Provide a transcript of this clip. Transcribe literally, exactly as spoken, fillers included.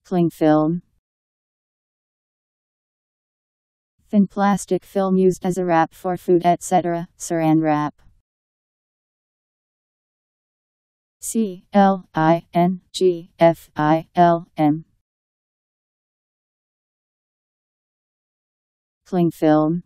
Clingfilm. Thin plastic film used as a wrap for food, et cetera. Saran Wrap. C L I N G F I L M. Clingfilm.